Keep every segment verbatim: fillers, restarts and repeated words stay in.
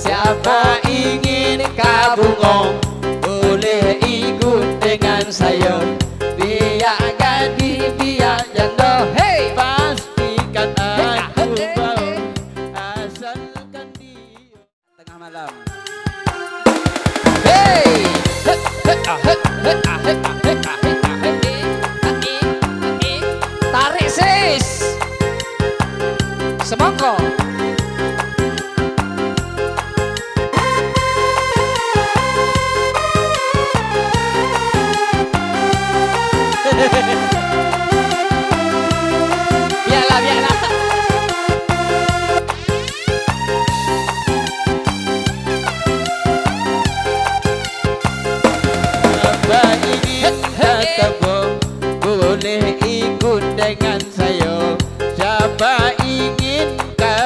Siapa ingin kabungong boleh ikut dengan saya. Biar gadis biar janda, hey, pastikan aku mau asalkan dia. Tengah malam. Hey, hey, hey, ah, hey, hey, ah, hey, ah, hey, ah, hey, ah, hey, ah, eh, ah, eh. Tarik sis. Semangka. Biarlah, biarlah. Apa ingin ketemu boleh ikut dengan saya. Siapa ingin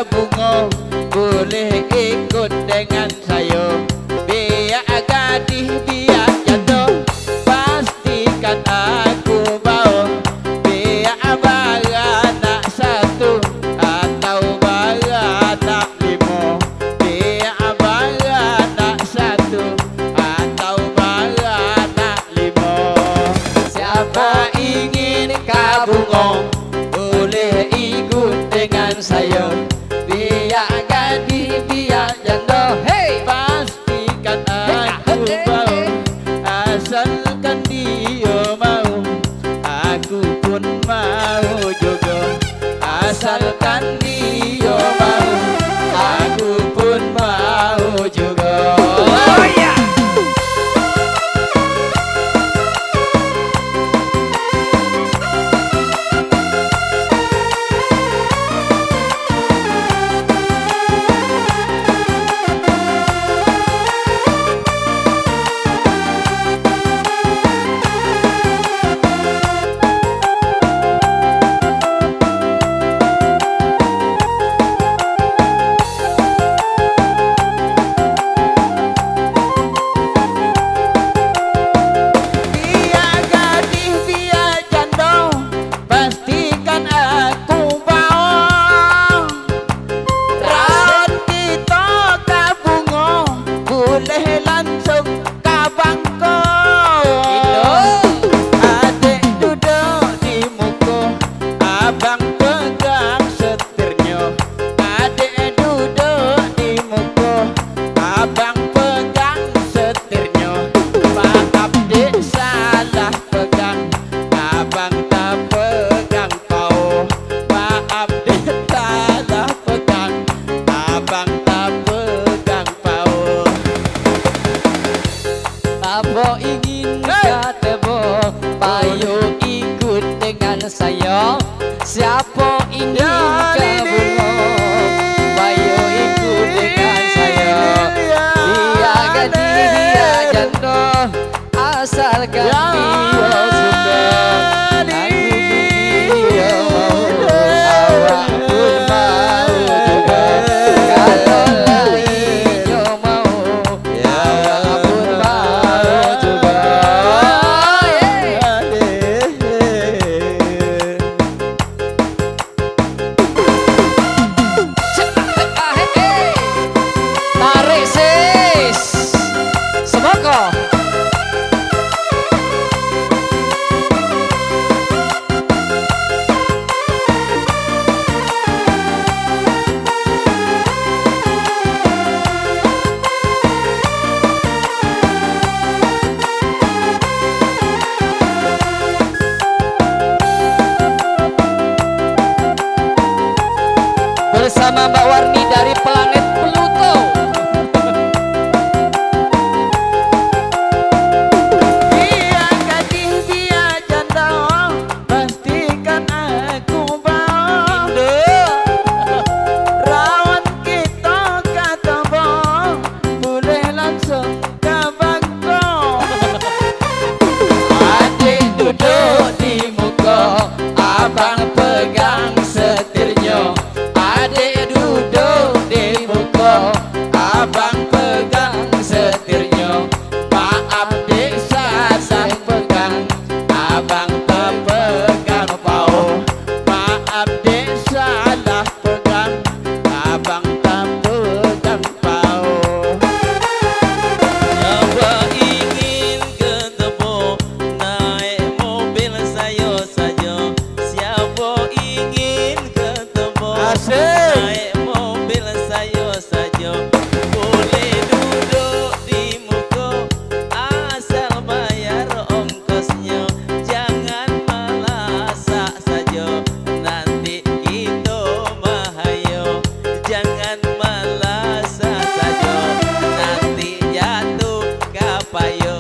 sayo saja boleh duduk di muka asal bayar ongkosnya jangan melasak saja nanti kita mahayo jangan melasak saja nanti jatuh kapayo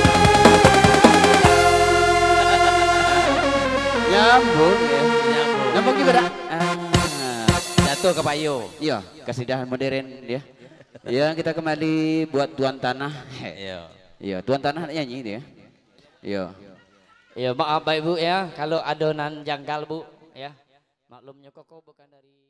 Nyambung ya. nyambung Nyambung gimana? jatuh kapayo Iya, kasidahan modern ya. Ya, kita kembali buat tuan tanah. iya Iya, tuan tanah nyanyi dia. Iya. Ya maaf Bapak Ibu ya kalau adonan janggal Bu ya. Maklumnya koko bukan dari